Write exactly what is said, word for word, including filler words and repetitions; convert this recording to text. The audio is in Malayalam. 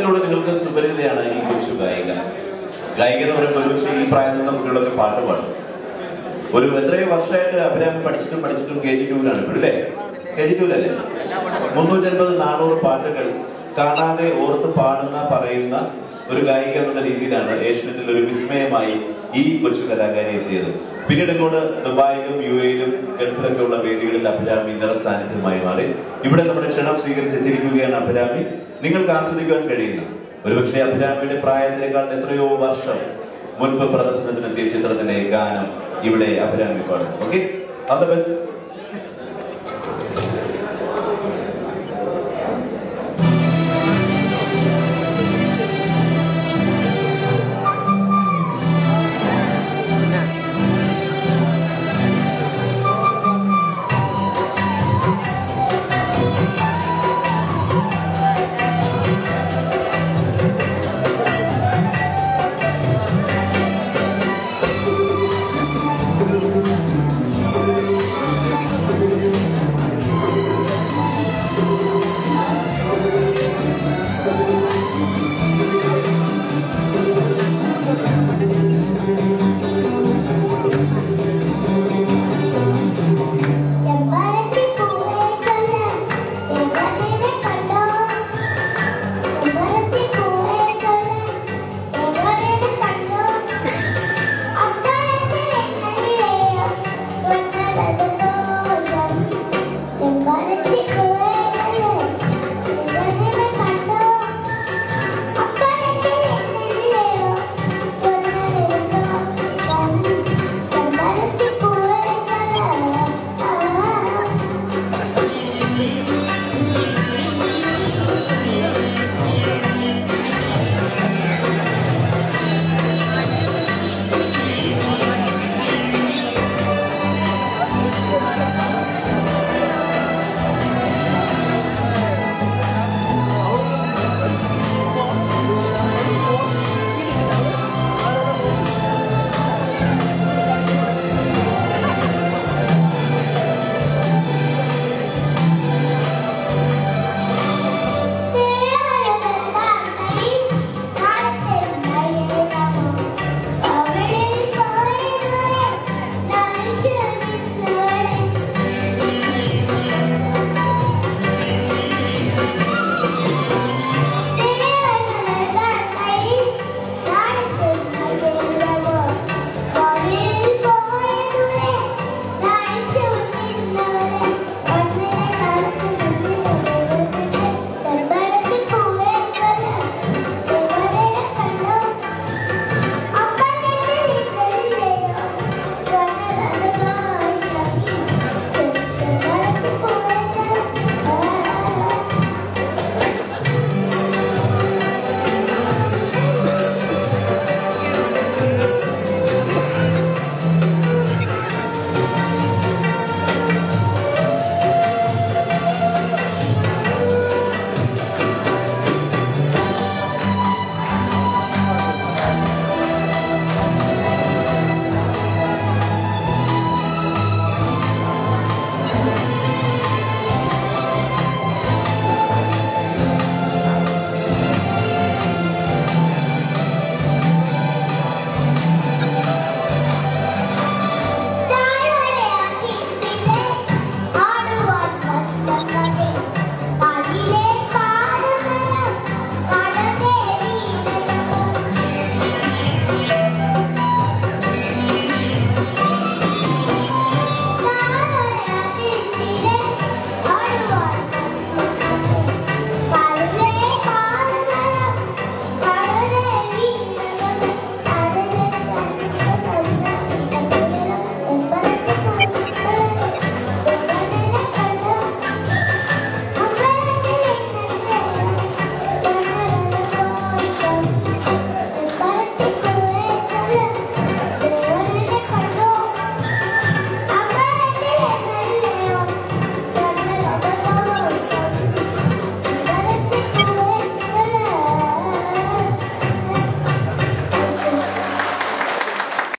ശബ്ദത്തിലൂടെ നിങ്ങൾക്ക് സുപരിചിതയാണ് ഈ കൊച്ചു ഗായിക. ഗായിക എന്ന് പറയുമ്പോൾ ഒരുപക്ഷെ ഈ പ്രായത്തിലുള്ള കുട്ടികളൊക്കെ പാട്ട് പാടും. ഒരു എത്രയോ വർഷമായിട്ട് അഭിരാമി പഠിച്ചിട്ടും പഠിച്ചിട്ടും കെ ജി ടൂവിലാണ് ഇപ്പോൾ അല്ലേ? K G ടൂവിലല്ലേ? മുന്നൂറ്റൻപത് നാനൂറ് പാട്ടുകൾ കാണാതെ ഓർത്ത് പാടുന്ന പറയുന്ന ഒരു ഗായിക എന്നുള്ള രീതിയിലാണ് ഏഷ്യനെറ്റിൽ ഒരു വിസ്മയമായി ഈ കൊച്ചു കലാകാരി എത്തിയത്. പിന്നീട് ഇങ്ങോട്ട് ദുബായിലും യു എയിലും ഗൾഫിലൊക്കെ ഉള്ള വേദികളിൽ അഭിരാമി നിറ സാന്നിധ്യമായി മാറി. ഇവിടെ നമ്മുടെ ക്ഷണം സ്വീകരിച്ചെത്തിയിരിക്കുകയാണ് അഭിരാമി. നിങ്ങൾക്ക് ആസ്വദിക്കാൻ കഴിയുന്ന ഒരുപക്ഷെ അഭിരാമിയുടെ പ്രായത്തിനേക്കാൾ എത്രയോ വർഷം മുൻപ് പ്രദർശനത്തിനെത്തിയ ചിത്രത്തിലെ ഗാനം ഇവിടെ അഭിരാമി പാടും. Okay, all the best.